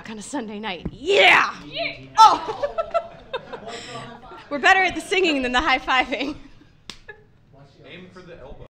o'clock on a Sunday night. Yeah! Oh! We're better at the singing than the high-fiving. Aim for the elbow.